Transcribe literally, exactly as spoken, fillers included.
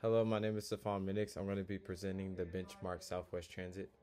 Hello, my name is Stefan Minix. I'm going to be presenting the Benchmark Southwest Transit.